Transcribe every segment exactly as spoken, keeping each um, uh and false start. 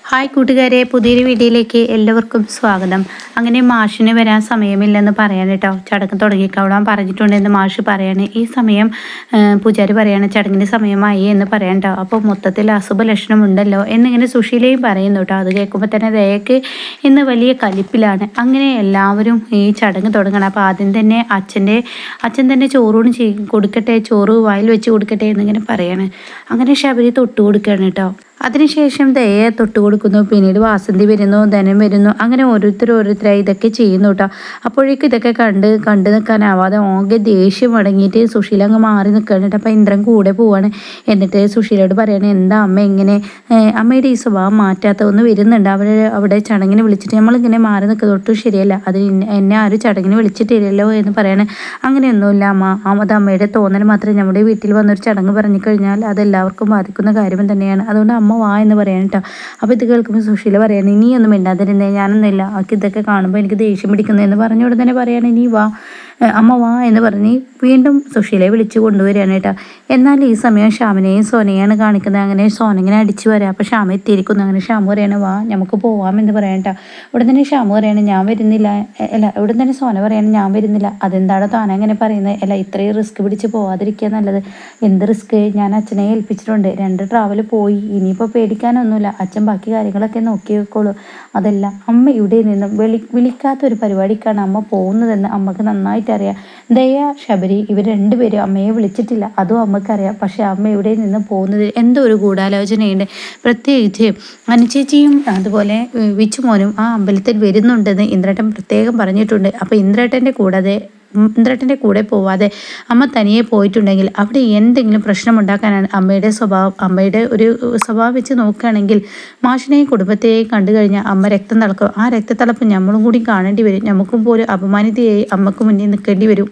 Hi കൂട്ടുകാരെ, പുതിയൊരു വീഡിയോയിലേക്ക് എല്ലാവർക്കും സ്വാഗതം. അങ്ങനെ മാഷിന് വരാൻ സമയമില്ലെന്ന് പറയാൻ കേട്ടോ, ചടങ്ങ് തുടങ്ങിക്കോളാൻ പറഞ്ഞിട്ടുണ്ടെന്ന് മാഷ് പറയാണ്. ഈ സമയം പൂജാരി പറയാണ് ചടങ്ങിന് സമയമായി എന്ന് പറയാൻ കേട്ടോ. അപ്പോൾ മൊത്തത്തിൽ അശുഭ ലക്ഷണമുണ്ടല്ലോ എന്നിങ്ങനെ സുശീലയും പറയുന്നു കേട്ടോ. അത് കേൾക്കുമ്പോൾ തന്നെ ദയക്ക് ഇന്ന് വലിയ കലിപ്പിലാണ്. അങ്ങനെ എല്ലാവരും ഈ ചടങ്ങ് തുടങ്ങണം. അപ്പോൾ ആദ്യം തന്നെ അച്ഛൻ്റെ അച്ഛൻ തന്നെ ചോറൂണ് ചെയ് കൊടുക്കട്ടെ, ചോറ് വായിൽ വെച്ച് കൊടുക്കട്ടെ എന്നിങ്ങനെ പറയാണ്. അങ്ങനെ ശബരി തൊട്ട് കൊടുക്കുകയാണ് കേട്ടോ. അതിനുശേഷം ദയെ തൊട്ട് കൊടുക്കുന്നു. പിന്നീട് വാസന്തി വരുന്നു, ധനം വരുന്നു. അങ്ങനെ ഓരോരുത്തർ ഓരോരുത്തരായി ഇതൊക്കെ ചെയ്യുന്നു കേട്ടോ. അപ്പോഴേക്കും ഇതൊക്കെ കണ്ട് കണ്ടു നിൽക്കാനാവാതെ ഓകെ ദേഷ്യം അടങ്ങിയിട്ട് സുശീല അങ്ങ് മാറി നിൽക്കുകയാണ്. അപ്പം ഇന്ദ്രൻ കൂടെ പോവാണ്. എന്നിട്ട് സുശീലയോട് പറയാണ്, എന്താ അമ്മ ഇങ്ങനെ അമ്മയുടെ ഈ സ്വഭാവം മാറ്റാത്തതൊന്ന് വരുന്നുണ്ട്. അവർ അവിടെ ചടങ്ങിന് വിളിച്ചിട്ട് നമ്മളിങ്ങനെ മാറി നിൽക്കുന്നത് ഒട്ടും ശരിയല്ല. അത് എന്നെ ആരും ചടങ്ങിന് വിളിച്ചിട്ടില്ലല്ലോ എന്ന് പറയാണ്. അങ്ങനെയൊന്നുമില്ല അമ്മ, അത് അമ്മയുടെ തോന്നൽ മാത്രമേ. നമ്മുടെ വീട്ടിൽ വന്നൊരു ചടങ്ങ് പറഞ്ഞു കഴിഞ്ഞാൽ അതെല്ലാവർക്കും ബാധിക്കുന്ന കാര്യം തന്നെയാണ്. അതുകൊണ്ട് അമ്മ വാ എന്ന് പറയാൻ കേട്ടോ. അപ്പോൾ ഇത് കേൾക്കുമ്പോൾ സുശീല പറയാണ്, ഇനിയൊന്നും മിണ്ടാതിരുന്നേ, ഞാനൊന്നുമില്ല, അവർക്ക് ഇതൊക്കെ കാണുമ്പോൾ എനിക്ക് ദേഷ്യം പിടിക്കുന്നു എന്ന് പറഞ്ഞുകൊണ്ട് തന്നെ പറയാണ്, നീ വാ അമ്മ വാ എന്ന് പറഞ്ഞ് വീണ്ടും സുശീലയെ വിളിച്ചു കൊണ്ടുവരികയാണ് കേട്ടോ. എന്നാൽ ഈ സമയം ഷ്യാമിനെയും സോനയാണ് കാണിക്കുന്നത്. അങ്ങനെ സോന ഇങ്ങനെ അടിച്ചു വരാം. അപ്പോൾ ഷ്യാമ എത്തിയിരിക്കുന്നു. അങ്ങനെ ഷ്യാമ പറയാണ്, വാ നമുക്ക് പോവാമെന്ന് പറയാൻ കേട്ടോ. ഉടൻ തന്നെ ഷ്യാമ പറയാണ്, ഞാൻ വരുന്നില്ല. അല്ല ഉടൻ തന്നെ സോന പറയാണ്, ഞാൻ വരുന്നില്ല. അതെന്താണ് താൻ അങ്ങനെ പറയുന്നത്? അല്ല ഇത്രയും റിസ്ക് പിടിച്ച് പോവാതിരിക്കുക നല്ലത്. എന്ത് റിസ്ക്? ഞാൻ അച്ഛനെ ഏൽപ്പിച്ചിട്ടുണ്ട്. രണ്ട് ട്രാവൽ പോയി, ഇനിയിപ്പോൾ പേടിക്കാനൊന്നുമില്ല. അച്ഛൻ ബാക്കി കാര്യങ്ങളൊക്കെ നോക്കി വെക്കോളൂ. അതല്ല അമ്മ ഇവിടെ നിന്നും വിളി വിളിക്കാത്തൊരു പരിപാടിക്കാണ് അമ്മ പോകുന്നതെന്ന് അമ്മക്ക് നന്നായിട്ട് അറിയാം. ദയ, ശബരി ഇവർ രണ്ടുപേരും അമ്മയെ വിളിച്ചിട്ടില്ല, അതും അമ്മക്കറിയാം. പക്ഷെ അമ്മ ഇവിടെ നിന്ന് പോകുന്നത് എന്തോ ഒരു ഗൂഢാലോചനയുണ്ട്. പ്രത്യേകിച്ച് അനുചേച്ചിയും അതുപോലെ വിച്ചുമോനും ആ അമ്പലത്തിൽ വരുന്നുണ്ടെന്ന് ഇന്ദ്രേട്ടൻ പ്രത്യേകം പറഞ്ഞിട്ടുണ്ട്. അപ്പോൾ ഇന്ദ്രേട്ടൻ്റെ കൂടാതെ ഇന്ദ്രേട്ടൻ്റെ കൂടെ പോവാതെ അമ്മ തനിയെ പോയിട്ടുണ്ടെങ്കിൽ അവിടെ എന്തെങ്കിലും പ്രശ്നമുണ്ടാക്കാനാണ് അമ്മയുടെ സ്വഭാവം. അമ്മയുടെ ഒരു സ്വഭാവം വെച്ച് നോക്കുകയാണെങ്കിൽ മാഷിനെയും കുടുംബത്തെയും കണ്ടു കഴിഞ്ഞാൽ അമ്മ രക്തം തിളക്കും. ആ രക്തത്തിളപ്പ് നമ്മളും കൂടി കാണേണ്ടി വരും. നമുക്കും പോലും അപമാനിതയായി അമ്മക്ക് മുന്നിൽ നിൽക്കേണ്ടി വരും.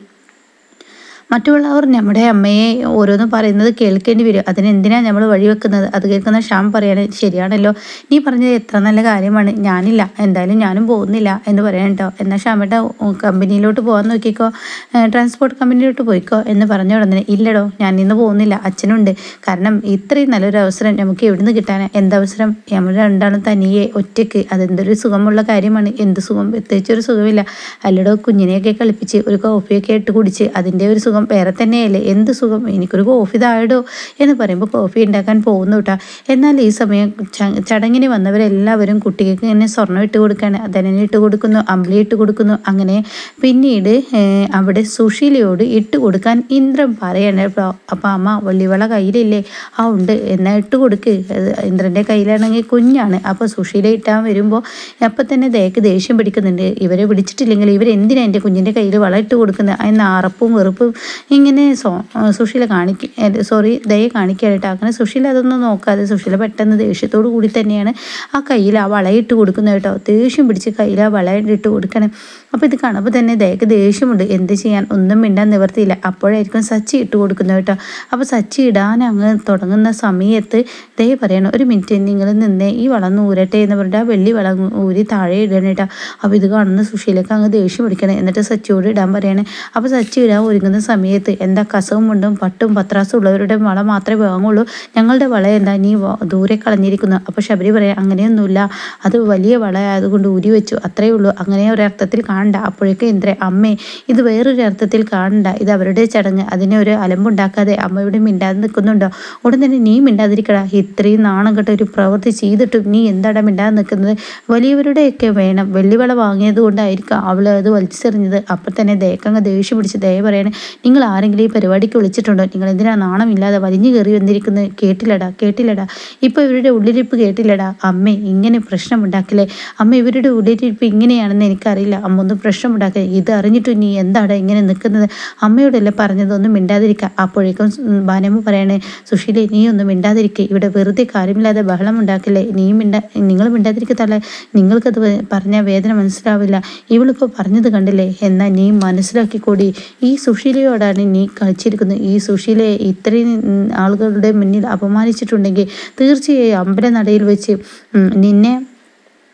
മറ്റുള്ളവർ നമ്മുടെ അമ്മയെ ഓരോന്ന് പറയുന്നത് കേൾക്കേണ്ടി വരും. അതിനെന്തിനാണ് നമ്മൾ വഴിവെക്കുന്നത്? അത് കേൾക്കുന്ന ഷ്യാം പറയാണ്, ശരിയാണല്ലോ, നീ പറഞ്ഞത് എത്ര നല്ല കാര്യമാണ്. ഞാനില്ല, എന്തായാലും ഞാനും പോകുന്നില്ല എന്ന് പറയാൻ കേട്ടോ. എന്നാൽ ഷ്യാമേട്ട കമ്പനിയിലോട്ട് പോകാൻ നോക്കിക്കോ, ട്രാൻസ്പോർട്ട് കമ്പനിയിലോട്ട് പോയിക്കോ എന്ന് പറഞ്ഞ ഉടനെ, ഇല്ലടോ ഞാൻ ഇന്ന് പോകുന്നില്ല, അച്ഛനുണ്ട്. കാരണം ഇത്രയും നല്ലൊരു അവസരം നമുക്ക് എവിടുന്ന് കിട്ടാനാണ്? എന്തവസരം? നമ്മൾ രണ്ടാളും തനിയെ ഒറ്റയ്ക്ക്, അതെന്തൊരു സുഖമുള്ള കാര്യമാണ്. എന്ത് സുഖം? പ്രത്യേകിച്ചൊരു സുഖമില്ല. അല്ലടോ, കുഞ്ഞിനെയൊക്കെ കളിപ്പിച്ച് ഒരു കോഫിയൊക്കെ ഇട്ട് കുടിച്ച് അതിൻ്റെ ഒരു സുഖം വേറെ തന്നെയല്ലേ? എന്ത് സുഖം? എനിക്കൊരു കോഫി താഴോ എന്ന് പറയുമ്പോൾ കോഫി ഉണ്ടാക്കാൻ പോകുന്നു കേട്ടോ. എന്നാൽ ഈ സമയം ചടങ്ങിന് വന്നവരെല്ലാവരും കുട്ടികൾക്ക് ഇങ്ങനെ സ്വർണ്ണം ഇട്ട് കൊടുക്കുകയാണ്. ധനന് ഇട്ട് കൊടുക്കുന്നു, അമ്പിളി ഇട്ട് കൊടുക്കുന്നു. അങ്ങനെ പിന്നീട് അവിടെ സുശീലയോട് ഇട്ട് കൊടുക്കാൻ ഇന്ദ്രൻ പറയാണ്. അപ്പം അമ്മ വള്ളിവള കയ്യിലില്ലേ? ആ ഉണ്ട്, എന്നാൽ ഇട്ട് കൊടുക്ക്. ഇന്ദ്രൻ്റെ കയ്യിലാണെങ്കിൽ കുഞ്ഞാണ്. അപ്പോൾ സുശീല ഇട്ടാൻ വരുമ്പോൾ അപ്പം തന്നെ ദയക്ക് ദേഷ്യം പിടിക്കുന്നുണ്ട്. ഇവരെ വിളിച്ചിട്ടില്ലെങ്കിൽ ഇവരെന്തിനാ എൻ്റെ കുഞ്ഞിൻ്റെ കയ്യിൽ വള ഇട്ട് കൊടുക്കുന്നത്? അതിന് അറപ്പും വെറുപ്പും ഇങ്ങനെ സോ സുശീല കാണിക്ക സോറി ദയ കാണിക്കാനായിട്ട്. അങ്ങനെ സുശീല അതൊന്നും നോക്കാതെ സുശീല പെട്ടെന്ന് ദേഷ്യത്തോടു കൂടി തന്നെയാണ് ആ കയ്യിൽ ആ വളയിട്ട് കൊടുക്കുന്നത് കേട്ടോ. ദേഷ്യം പിടിച്ച് കയ്യിൽ ആ വളയിട്ട് കൊടുക്കണം. അപ്പോൾ ഇത് കാണുമ്പോൾ തന്നെ ദയക്ക് ദേഷ്യമുണ്ട്. എന്ത് ചെയ്യാൻ, ഒന്നും മിണ്ടാൻ നിവർത്തിയില്ല. അപ്പോഴായിരിക്കും സച്ചി ഇട്ട് കൊടുക്കുന്നത് കേട്ടോ. അപ്പോൾ സച്ചി ഇടാൻ അങ്ങ് തുടങ്ങുന്ന സമയത്ത് ദയ പറയണം, ഒരു മിനിറ്റ് നിങ്ങൾ നിന്നേ, ഈ വളം ഊരട്ടെ എന്ന് പറഞ്ഞിട്ട് ആ വെള്ളി വളം ഊരി താഴെ ഇടണം കേട്ടോ. അപ്പോൾ ഇത് കാണുന്ന സുശീലക്ക് അങ്ങ് ദേഷ്യം പിടിക്കണം. എന്നിട്ട് സച്ചിയോട് ഇടാൻ പറയണേ. അപ്പോൾ സച്ചി ഇടാൻ ഒരുങ്ങുന്ന സമയത്ത്, എന്താ കസവും മുണ്ടും പട്ടും പത്രാസും ഉള്ളവരുടെ വള മാത്രമേ വാങ്ങുള്ളൂ, ഞങ്ങളുടെ വള എന്താ നീ ദൂരെ കളഞ്ഞിരിക്കുന്നു? അപ്പോൾ ശബരി പറയാം, അങ്ങനെയൊന്നുമില്ല, അത് വലിയ വള ആയതുകൊണ്ട് ഊരി വെച്ചു, അത്രയേ ഉള്ളൂ. അങ്ങനെ ഒരർത്ഥത്തിൽ കാണണ്ട. അപ്പോഴേക്കും ഇന്ദ്ര, അമ്മേ ഇത് വേറൊരു അർത്ഥത്തിൽ കാണണ്ട, ഇത് അവരുടെ ചടങ്ങ്, അതിനെ ഒരു അലമ്പുണ്ടാക്കാതെ അമ്മ ഇവിടെ മിണ്ടാതെ നിൽക്കുന്നുണ്ടോ? ഉടൻ തന്നെ നീ മിണ്ടാതിരിക്കടാ. ഇത്രയും നാണം കെട്ട ഒരു പ്രവൃത്തി ചെയ്തിട്ടും നീ എന്താടാ മിണ്ടാതെ നിൽക്കുന്നത്? വലിയവരുടെയൊക്കെ വേണം, വെള്ളിവള വാങ്ങിയത് കൊണ്ടായിരിക്കും അവൾ അത് വലിച്ചെറിഞ്ഞത്. അപ്പം തന്നെ ദയക്കങ്ങ് ദേഷ്യം പിടിച്ച് ദയ പറയണേ, നിങ്ങൾ ആരെങ്കിലും ഈ പരിപാടിക്ക് വിളിച്ചിട്ടുണ്ടോ? നിങ്ങൾ എന്തിനാ നാണമില്ലാതെ വലിഞ്ഞു കയറി വന്നിരിക്കുന്നത്? കേട്ടില്ലടാ കേട്ടില്ലടാ ഇപ്പോൾ ഇവരുടെ ഉള്ളിരിപ്പ് കേട്ടില്ലടാ. അമ്മേ ഇങ്ങനെ പ്രശ്നമുണ്ടാക്കില്ലേ? അമ്മ ഇവരുടെ ഉള്ളിരിപ്പ് ഇങ്ങനെയാണെന്ന് എനിക്കറിയില്ല. അമ്മ ഒന്ന് പ്രശ്നമുണ്ടാക്കുക. ഇത് അറിഞ്ഞിട്ട് നീ എന്താടാ ഇങ്ങനെ നിൽക്കുന്നത്? അമ്മയോടല്ലേ പറഞ്ഞതൊന്നും മിണ്ടാതിരിക്കുക. അപ്പോഴേക്കും ഭാനമ്മ പറയണേ, സുശീല നീ ഒന്നും മിണ്ടാതിരിക്കുക, ഇവിടെ വെറുതെ കാര്യമില്ലാതെ ബഹളം ഉണ്ടാക്കില്ലേ, നീ മിണ്ടാ നിങ്ങൾ മിണ്ടാതിരിക്കത്തല്ലേ, നിങ്ങൾക്കത് പറഞ്ഞാൽ വേദന മനസ്സിലാവില്ല. ഇവളിപ്പോൾ പറഞ്ഞത് കണ്ടില്ലേ? എന്നാൽ നീ മനസ്സിലാക്കിക്കൂടി, ഈ സുശീലയോടാണ് നീ കളിച്ചിരിക്കുന്നത്. ഈ സുശീലയെ ഇത്രയും ആളുകളുടെ മുന്നിൽ അപമാനിച്ചിട്ടുണ്ടെങ്കിൽ തീർച്ചയായും അമ്പലനടയിൽ വെച്ച് നിന്നെ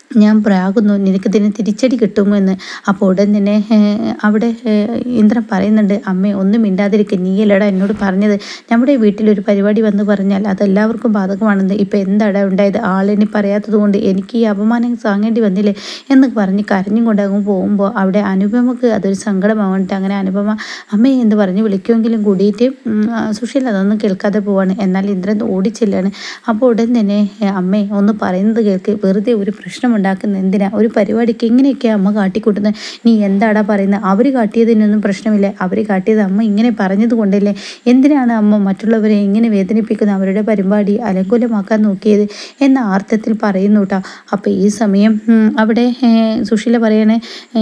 ഞാൻ പ്രാകുന്നു, നിനക്കിതിന് തിരിച്ചടി കിട്ടുമെന്ന്. അപ്പോൾ ഉടൻ തന്നെ അവിടെ ഇന്ദ്രൻ പറയുന്നുണ്ട്, അമ്മേ ഒന്നും മിണ്ടാതിരിക്കുക, നീയല്ലടാ എന്നോട് പറഞ്ഞത് നമ്മുടെ വീട്ടിലൊരു പരിപാടി വന്ന് പറഞ്ഞാൽ അതെല്ലാവർക്കും ബാധകമാണെന്ന്. ഇപ്പം എന്താടാ ഉണ്ടായത്? ആളിനി പറയാത്തത് കൊണ്ട് എനിക്ക് ഈ അപമാനം താങ്ങേണ്ടി വന്നില്ലേ എന്ന് പറഞ്ഞ് കരഞ്ഞും കൊണ്ടങ്ങ് പോകുമ്പോൾ അവിടെ അനുപമക്ക് അതൊരു സങ്കടമാവട്ടെ. അങ്ങനെ അനുപമ അമ്മയെ എന്ന് പറഞ്ഞ് വിളിക്കുമെങ്കിലും കൂടിയിട്ട് സുശീൽ അതൊന്നും കേൾക്കാതെ പോവാണ്. എന്നാൽ ഇന്ദ്രൻ ഓടിച്ചില്ലാണ്. അപ്പോൾ ഉടൻ തന്നെ അമ്മേ ഒന്ന് പറയുന്നത് കേൾക്ക്, വെറുതെ ഒരു പ്രശ്നമുണ്ട് ഉണ്ടാക്കുന്ന എന്തിനാ? ഒരു പരിപാടിക്ക് ഇങ്ങനെയൊക്കെയാണ് അമ്മ കാട്ടിക്കൂട്ടുന്നത്. നീ എന്താടാ പറയുന്നത്? അവർ കാട്ടിയതിനൊന്നും പ്രശ്നമില്ല, അവർ കാട്ടിയത് അമ്മ ഇങ്ങനെ പറഞ്ഞത് കൊണ്ടല്ലേ. എന്തിനാണ് അമ്മ മറ്റുള്ളവരെ ഇങ്ങനെ വേദനിപ്പിക്കുന്നത്, അവരുടെ പരിപാടി അലങ്കുലമാക്കാൻ നോക്കിയത് എന്ന അർത്ഥത്തിൽ പറയുന്നു കേട്ടോ. അപ്പോൾ ഈ സമയം അവിടെ സുശീല പറയണേ,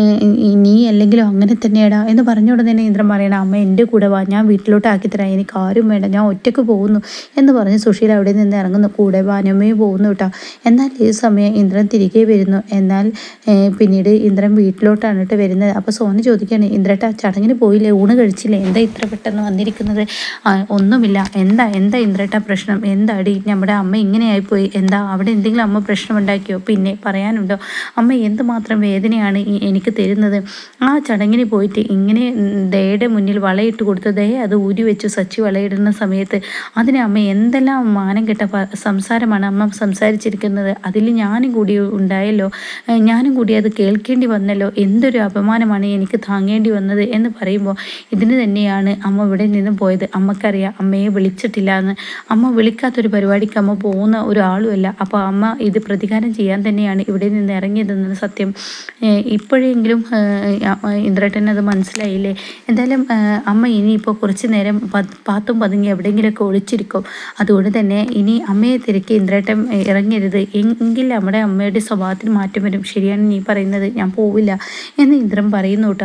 നീ അല്ലെങ്കിലും അങ്ങനെ തന്നെയാടാ എന്ന് പറഞ്ഞുകൊണ്ട് തന്നെ ഇന്ദ്രൻ പറയണം, അമ്മ എൻ്റെ കൂടെ വാ, ഞാൻ വീട്ടിലോട്ട് ആക്കിത്തരാം, എനിക്ക് ആരും വേണ്ട, ഞാൻ ഒറ്റയ്ക്ക് പോകുന്നു എന്ന് പറഞ്ഞ് സുശീല അവിടെ നിന്ന് ഇറങ്ങുന്നു. കൂടെ വാനമ്മയും പോകുന്നു കേട്ടോ. എന്നാൽ ഈ സമയം ഇന്ദ്രൻ തിരികെ വരുന്നു. എന്നാൽ പിന്നീട് ഇന്ദ്രൻ വീട്ടിലോട്ടാണ് കേട്ടോ വരുന്നത്. അപ്പോൾ സോന ചോദിക്കുകയാണ്, ഇന്ദ്രേട്ടാ ചടങ്ങിന് പോയില്ലേ, ഊണ് കഴിച്ചില്ലേ, എന്താ ഇത്ര പെട്ടെന്ന് വന്നിരിക്കുന്നത്? ഒന്നുമില്ല. എന്താ എന്താ ഇന്ദ്രേട്ടാ പ്രശ്നം? എന്താടി നമ്മുടെ അമ്മ ഇങ്ങനെയായിപ്പോയി? എന്താ അവിടെ എന്തെങ്കിലും അമ്മ പ്രശ്നമുണ്ടാക്കിയോ? പിന്നെ പറയാനുണ്ടോ? അമ്മ എന്തുമാത്രം വേദനയാണ് എനിക്ക് തരുന്നത്. ആ ചടങ്ങിന് പോയിട്ട് ഇങ്ങനെ ദയയുടെ മുന്നിൽ വളയിട്ട് കൊടുത്തു, ദയ അത് ഊരി വെച്ചു സച്ചി വളയിടുന്ന സമയത്ത് അതിന് അമ്മ എന്തെല്ലാം മാനം കെട്ട സംസാരമാണ് അമ്മ സംസാരിച്ചിരിക്കുന്നത്. അതിൽ ഞാനും കൂടി ഉണ്ടായല്ലോ, ഞാനും കൂടി അത് കേൾക്കേണ്ടി വന്നല്ലോ, എന്തൊരു അപമാനമാണ് എനിക്ക് താങ്ങേണ്ടി വന്നത് എന്ന് പറയുമ്പോൾ ഇതിന് തന്നെയാണ് അമ്മ ഇവിടെ നിന്ന് പോയത്. അമ്മക്കറിയാം അമ്മയെ വിളിച്ചിട്ടില്ല എന്ന്. അമ്മ വിളിക്കാത്തൊരു പരിപാടിക്ക് അമ്മ പോകുന്ന ഒരാളുമല്ല. അപ്പോൾ അമ്മ ഇത് പ്രതികാരം ചെയ്യാൻ തന്നെയാണ് ഇവിടെ നിന്ന് ഇറങ്ങിയതെന്നത് സത്യം. ഇപ്പോഴെങ്കിലും ഇന്ദ്രേട്ടൻ അത് മനസ്സിലായില്ലേ? എന്തായാലും അമ്മ ഇനിയിപ്പോൾ കുറച്ച് നേരം പാത്തും പതുങ്ങി എവിടെയെങ്കിലുമൊക്കെ ഒളിച്ചിരിക്കും. അതുകൊണ്ട് തന്നെ ഇനി അമ്മയെ തിരക്കി ഇന്ദ്രേട്ടൻ ഇറങ്ങരുത്, എങ്കിൽ നമ്മുടെ അമ്മയുടെ സ്വഭാവത്തിന് മാറ്റം വരും. ശരിയാണ് നീ പറയുന്നത്, ഞാൻ പോവില്ല എന്ന് ഇന്ദ്രൻ പറയുന്നു കേട്ടോ.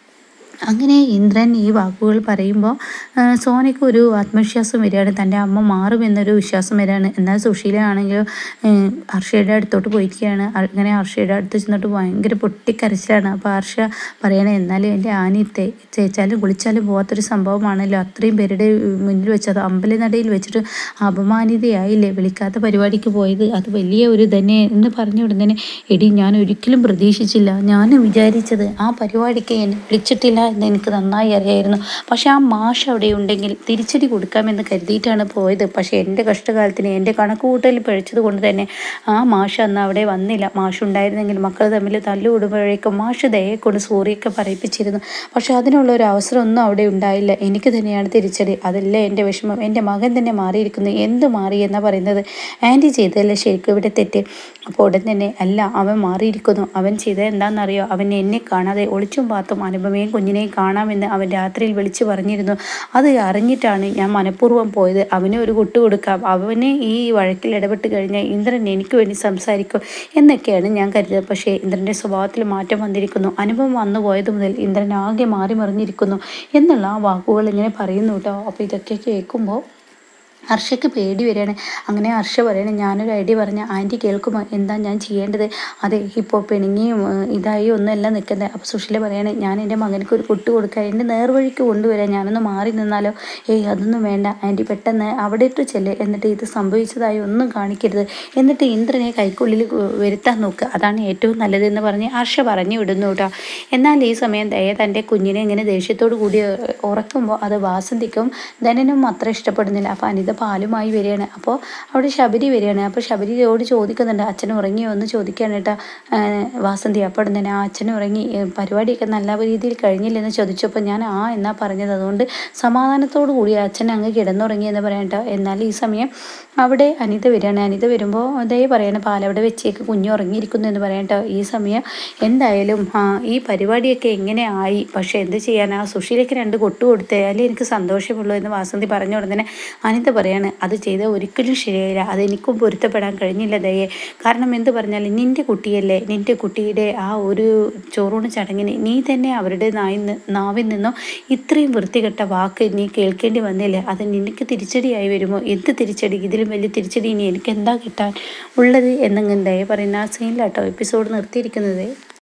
അങ്ങനെ ഇന്ദ്രൻ ഈ വാക്കുകൾ പറയുമ്പോൾ സോനയ്ക്ക് ഒരു ആത്മവിശ്വാസം വരികയാണ്, തൻ്റെ അമ്മ മാറുമെന്നൊരു വിശ്വാസം വരികയാണ്. എന്നാൽ സുശീല ആണെങ്കിൽ ഹർഷയുടെ അടുത്തോട്ട് പോയിരിക്കുകയാണ്. അങ്ങനെ ഹർഷയുടെ അടുത്ത് ചെന്നിട്ട് ഭയങ്കര പൊട്ടിക്കരച്ചിലാണ്. അപ്പോൾ ഹർഷ പറയണേ, എന്നാലും എൻ്റെ ആനി തേ തേച്ചാലും കുളിച്ചാലും പോകാത്തൊരു സംഭവമാണല്ലോ, അത്രയും പേരുടെ മുന്നിൽ വെച്ചത് അമ്പലനടയിൽ വെച്ചിട്ട് അപമാനിതയായില്ലേ, വിളിക്കാത്ത പരിപാടിക്ക് പോയത് അത് വലിയ ഒരു തന്നെ എന്ന് പറഞ്ഞു വിടുന്നതിന്, എടി ഞാൻ ഒരിക്കലും പ്രതീക്ഷിച്ചില്ല, ഞാൻ വിചാരിച്ചത് ആ പരിപാടിക്ക് എന്നെ വിളിച്ചിട്ടില്ല എന്ന് എനിക്ക് നന്നായി അറിയായിരുന്നു. പക്ഷെ ആ മാഷ് അവിടെ ഉണ്ടെങ്കിൽ തിരിച്ചടി കൊടുക്കാമെന്ന് കരുതിയിട്ടാണ് പോയത്. പക്ഷേ എൻ്റെ കഷ്ടകാലത്തിന് എൻ്റെ കണക്കുകൂട്ടൽ പിഴച്ചത് കൊണ്ട് തന്നെ ആ മാഷ് അന്ന് അവിടെ വന്നില്ല. മാഷ് ഉണ്ടായിരുന്നെങ്കിൽ മക്കൾ തമ്മിൽ തല്ലുകൂടുമ്പോഴേക്കും മാഷ് ദയെ കൊണ്ട് സോറിയൊക്കെ പറയിപ്പിച്ചിരുന്നു. പക്ഷെ അതിനുള്ള ഒരു അവസരം ഒന്നും അവിടെ ഉണ്ടായില്ല. എനിക്ക് തന്നെയാണ് തിരിച്ചടി. അതല്ലേ എൻ്റെ വിഷമം. എൻ്റെ മകൻ തന്നെ മാറിയിരിക്കുന്നു. എന്ത് മാറി എന്നാ പറയുന്നത്? ആൻറ്റി ചെയ്തതല്ലേ ശരിക്കും ഇവിടെ തെറ്റ്? അപ്പോൾ ഉടൻ തന്നെ, അല്ല അവൻ മാറിയിരിക്കുന്നു. അവൻ ചെയ്തത് എന്താണെന്നറിയോ? അവൻ എന്നെ കാണാതെ ഒളിച്ചും പാത്തും അനുപമയും കുഞ്ഞിനെയും കാണാമെന്ന് അവൻ രാത്രിയിൽ വിളിച്ചു പറഞ്ഞിരുന്നു. അത് അറിഞ്ഞിട്ടാണ് ഞാൻ മനഃപൂർവ്വം പോയത്. അവന് ഒരു കുട്ടു കൊടുക്കാം, അവന് ഈ വഴക്കിൽ ഇടപെട്ട് കഴിഞ്ഞാൽ ഇന്ദ്രൻ എനിക്ക് വേണ്ടി സംസാരിക്കും എന്നൊക്കെയാണ് ഞാൻ കരുതിയത്. പക്ഷേ ഇന്ദ്രൻ്റെ സ്വഭാവത്തിൽ മാറ്റം വന്നിരിക്കുന്നു. അനുഭവം വന്നു പോയത് മുതൽ ഇന്ദ്രൻ ആകെ മാറി മറിഞ്ഞിരിക്കുന്നു എന്നുള്ള ആ വാക്കുകൾ ഇങ്ങനെ പറയുന്നു കേട്ടോ. അപ്പോൾ ഇതൊക്കെ കേൾക്കുമ്പോൾ ഹർഷയ്ക്ക് പേടി വരികയാണ്. അങ്ങനെ ഹർഷ പറയണേ, ഞാനൊരു ഐഡിയ പറഞ്ഞ ആൻറ്റി കേൾക്കുമോ? എന്താ ഞാൻ ചെയ്യേണ്ടത്? അതെ, ഇപ്പോൾ പെണുങ്ങിയും ഇതായി ഒന്നുമല്ല നിൽക്കുന്നത്. അപ്പോൾ സുശീല പറയണേ, ഞാൻ എൻ്റെ മകനക്ക് ഒരു കുട്ടി കൊടുക്കുക, എൻ്റെ നേർവഴിക്ക് കൊണ്ടുവരാം, ഞാനൊന്ന് മാറി നിന്നാലോ? ഏയ് അതൊന്നും വേണ്ട ആൻറ്റി, പെട്ടെന്ന് അവിടെ ഇട്ട് ചെല്ല്, എന്നിട്ട് ഇത് സംഭവിച്ചതായി ഒന്നും കാണിക്കരുത്, എന്നിട്ട് ഇന്ദ്രനെ കൈക്കുള്ളിൽ വരുത്താൻ നോക്കുക, അതാണ് ഏറ്റവും നല്ലതെന്ന് പറഞ്ഞ് ഹർഷ പറഞ്ഞു വിടുന്നു കേട്ടോ. എന്നാൽ ഈ സമയം ദയ തൻ്റെ കുഞ്ഞിനെ ഇങ്ങനെ ദേഷ്യത്തോടു കൂടി ഉറക്കുമ്പോൾ അത് വാസന്തിക്കും ധനനും അത്ര ഇഷ്ടപ്പെടുന്നില്ല. അപ്പോൾ അനിത പാലുമായി വരികയാണ്. അപ്പോൾ അവിടെ ശബരി വരികയാണ്. അപ്പോൾ ശബരിയോട് ചോദിക്കുന്നുണ്ട്, അച്ഛൻ ഉറങ്ങിയോ എന്ന് ചോദിക്കുകയാണ് കേട്ടോ വാസന്തി. അപ്പോൾ തന്നെ ആ അച്ഛൻ ഉറങ്ങി, പരിപാടിയൊക്കെ നല്ല രീതിയിൽ കഴിഞ്ഞില്ലെന്ന് ചോദിച്ചപ്പോൾ ഞാൻ ആ എന്നാ പറഞ്ഞത്, അതുകൊണ്ട് സമാധാനത്തോടു കൂടി അച്ഛൻ അങ്ങ് കിടന്നുറങ്ങി എന്ന് പറയാം കേട്ടോ. എന്നാൽ ഈ സമയം അവിടെ അനിത വരികയാണ്. അനിത വരുമ്പോൾ അതേ പറയണ പാലവിടെ വെച്ചേക്ക്, കുഞ്ഞു ഉറങ്ങിയിരിക്കുന്നു എന്ന് പറയാം കേട്ടോ. ഈ സമയം എന്തായാലും ഈ പരിപാടിയൊക്കെ എങ്ങനെ ആയി, പക്ഷേ എന്ത് ചെയ്യാനാ, സുശീലയ്ക്ക് രണ്ട് കൊട്ടു കൊടുത്താലേ എനിക്ക് സന്തോഷമുള്ളൂ എന്ന് വാസന്തി പറഞ്ഞ ഉടനെ അനിത പറയാണ്, അത് ചെയ്താൽ ഒരിക്കലും ശരിയായില്ല, അതെനിക്കും പൊരുത്തപ്പെടാൻ കഴിഞ്ഞില്ല ദയെ. കാരണം എന്ത് പറഞ്ഞാലും നിൻ്റെ കുട്ടിയല്ലേ, നിൻ്റെ കുട്ടിയുടെ ആ ഒരു ചോറൂണ് ചടങ്ങിന് നീ തന്നെ അവരുടെ നായി നാവിൽ നിന്നോ ഇത്രയും വൃത്തികെട്ട വാക്ക് നീ കേൾക്കേണ്ടി വന്നില്ലേ, അത് നിനക്ക് തിരിച്ചടിയായി വരുമോ? എന്ത് തിരിച്ചടി? ഇതിലും വലിയ തിരിച്ചടി ഇനി എനിക്ക് എന്താ കിട്ടാൻ ഉള്ളത് എന്നങ്ങനെ ദയ പറയുന്ന ആ സീനിലാട്ടോ എപ്പിസോഡ് നിർത്തിയിരിക്കുന്നത്.